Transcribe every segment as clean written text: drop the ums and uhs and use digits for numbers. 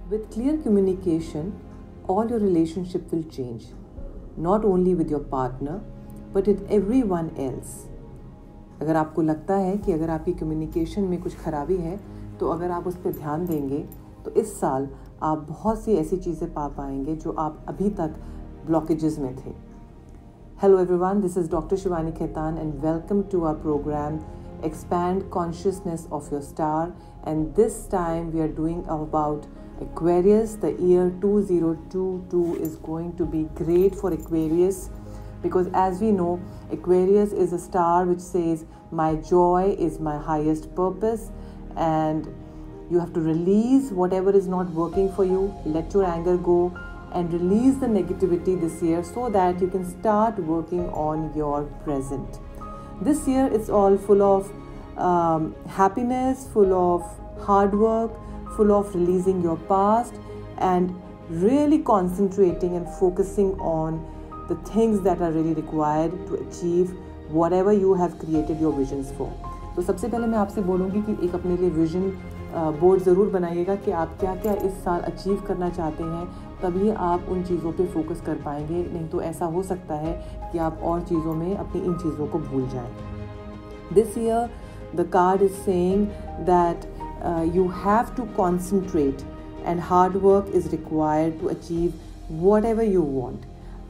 With clear communication, all your relationship will change, not only with your partner, but with everyone else. अगर आपको लगता है कि अगर आपकी कम्युनिकेशन में कुछ खराबी है, तो अगर आप उस पर ध्यान देंगे, तो इस साल आप बहुत सी ऐसी चीज़ें पा पाएंगे जो आप अभी तक ब्लॉकेजेस में थे. Hello everyone, this is Dr. Shivani Khaitan and welcome to our program Expand Consciousness of Your Star, and this time we are doing about Aquarius. The year 2022 is going to be great for Aquarius because, as we know, Aquarius is a star which says my joy is my highest purpose, and you have to release whatever is not working for you, let your anger go and release the negativity this year so that you can start working on your present. This year it's all full of happiness, full of hard work, full of releasing your past and really concentrating and focusing on the things that are really required to achieve whatever you have created your visions for. तो सबसे पहले मैं आपसे बोलूँगी कि एक अपने लिए विजन बोर्ड ज़रूर बनाइएगा कि आप क्या क्या इस साल अचीव करना चाहते हैं, तभी आप उन चीज़ों पे फोकस कर पाएंगे. नहीं तो ऐसा हो सकता है कि आप और चीज़ों में अपनी इन चीज़ों को भूल जाएं. This year the card is saying that you have to concentrate and hard work is required to achieve whatever you want.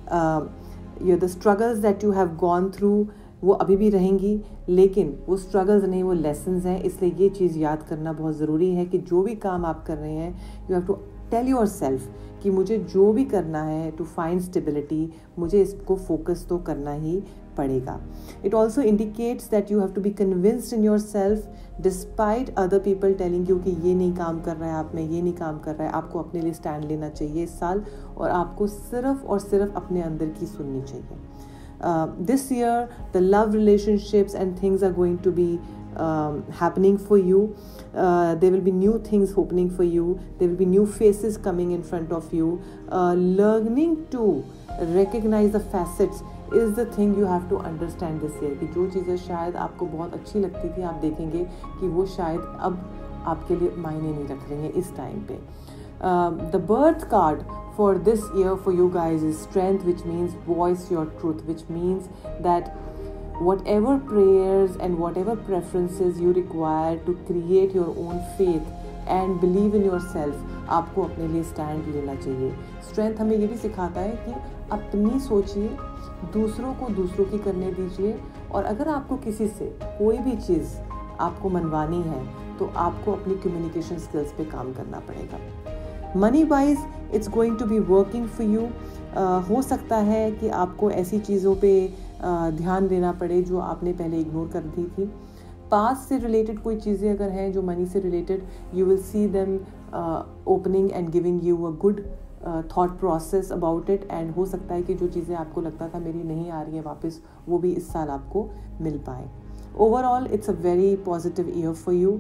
The struggles that you have gone through वो अभी भी रहेंगी, लेकिन वो स्ट्रगल्स नहीं, वो लेसन्स हैं. इसलिए ये चीज़ याद करना बहुत ज़रूरी है कि जो भी काम आप कर रहे हैं, you have to tell yourself कि मुझे जो भी करना है टू फाइंड स्टेबिलिटी, मुझे इसको फोकस तो करना ही पड़ेगा. It also indicates that you have to be convinced in yourself despite other people telling you कि ये नहीं काम कर रहा है, आप में ये नहीं काम कर रहा है. आपको अपने लिए स्टैंड लेना चाहिए इस साल और आपको सिर्फ और सिर्फ अपने अंदर की सुननी चाहिए. This year the love relationships and things are going to be happening for you. There will be new things opening for you. There will be new faces coming in front of you. Learning to recognize the facets is the thing you have to understand this year. कि जो चीज़ें शायद आपको बहुत अच्छी लगती थी, आप देखेंगे कि वो शायद अब आपके लिए मायने नहीं रख रही हैं इस टाइम पे. The birth card for this year for you guys is strength, which means voice your truth, which means that whatever prayers and whatever preferences you require to create your own faith and believe in yourself, आपको अपने लिए stand लेना चाहिए. Strength हमें ये भी सिखाता है कि अपनी सोचिए, दूसरों को दूसरों की करने दीजिए, और अगर आपको किसी से कोई भी चीज़ आपको मनवानी है तो आपको अपनी कम्युनिकेशन स्किल्स पे काम करना पड़ेगा. Money wise it's going to be working for you. हो सकता है कि आपको ऐसी चीज़ों पे ध्यान देना पड़े जो आपने पहले इग्नोर कर दी थी. पास्ट से रिलेटेड कोई चीज़ें अगर हैं जो मनी से related, you will see them opening and giving you a good thought process about it. And हो सकता है कि जो चीज़ें आपको लगता था मेरी नहीं आ रही है वापस, वो भी इस साल आपको मिल पाए. Overall it's a very positive year for you,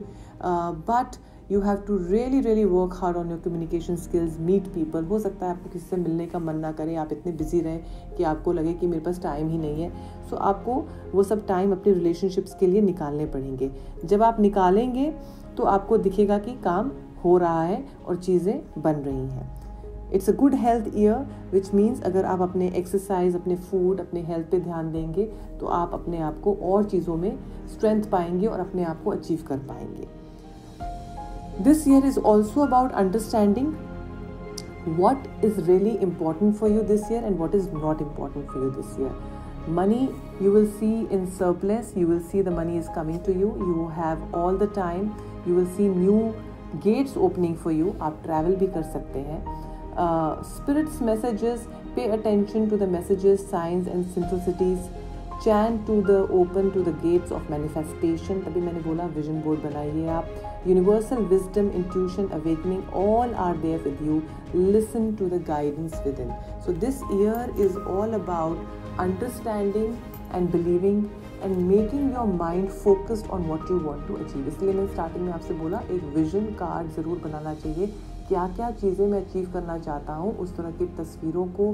but you have to really work hard on your communication skills, meet people. हो सकता है आपको किसी से मिलने का मन ना करे, आप इतने बिजी रहें कि आपको लगे कि मेरे पास टाइम ही नहीं है. सो आपको वो सब टाइम अपनी रिलेशनशिप्स के लिए निकालने पड़ेंगे. जब आप निकालेंगे तो आपको दिखेगा कि काम हो रहा है और चीज़ें बन रही हैं. It's a good health year, which means अगर आप अपने एक्सरसाइज, अपने फूड, अपने हेल्थ पे ध्यान देंगे तो आप अपने आप को और चीज़ों में स्ट्रेंथ पाएंगे और अपने आप को अचीव कर पाएंगे. This year is also about understanding what is really important for you this year and what is not important for you this year. Money you will see in surplus, you will see the money is coming to you, you have all the time, you will see new gates opening for you. आप travel भी कर सकते हैं. Spirits messages, pay attention to the messages, signs and synchronicities. Chant to the open to the gates of manifestation. तभी मैंने बोला vision board बनाइए आप. Universal wisdom, intuition, awakening, all are there with you. Listen to the guidance within. So this year is all about understanding and believing and making your mind focused on what you want to achieve. इसलिए मैंने starting में आपसे बोला एक vision card ज़रूर बनाना चाहिए. क्या क्या चीज़ें मैं अचीव करना चाहता हूँ, उस तरह की तस्वीरों को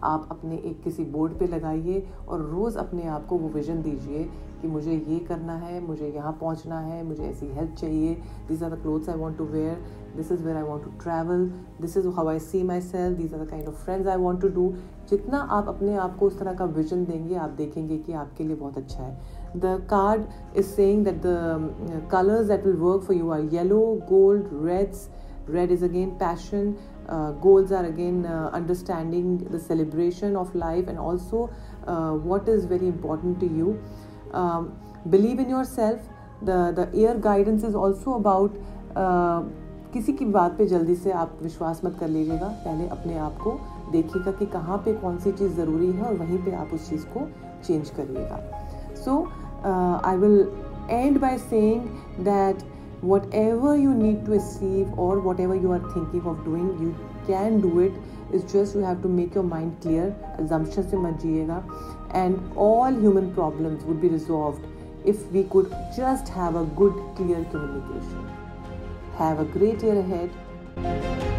आप अपने एक किसी बोर्ड पे लगाइए और रोज़ अपने आप को वो विज़न दीजिए कि मुझे ये करना है, मुझे यहाँ पहुँचना है, मुझे ऐसी हेल्प चाहिए, this are the clothes I want to wear, this is where I want to travel, this is how I see myself, these are the kind of friends I want to do. जितना आप अपने आप को उस तरह का vision देंगे, आप देखेंगे कि आपके लिए बहुत अच्छा है। The card is saying that the colours that will work for you are yellow, gold, reds. Red is again passion, golds are again understanding the celebration of life, and also what is very important to you. Believe in yourself. The air guidance is also about किसी की बात पे जल्दी से आप विश्वास मत कर लीजिएगा, पहले अपने आप को देखिएगा कि कहाँ पे कौन सी चीज़ ज़रूरी है और वहीं पे आप उस चीज़ को चेंज करिएगा. So I will end by saying that whatever you need to achieve or whatever you are thinking of doing, you can do it. It's just you have to make your mind clear. Assumptions से मत जिएगा, and all human problems would be resolved if we could just have a good, clear communication. Have a great year ahead.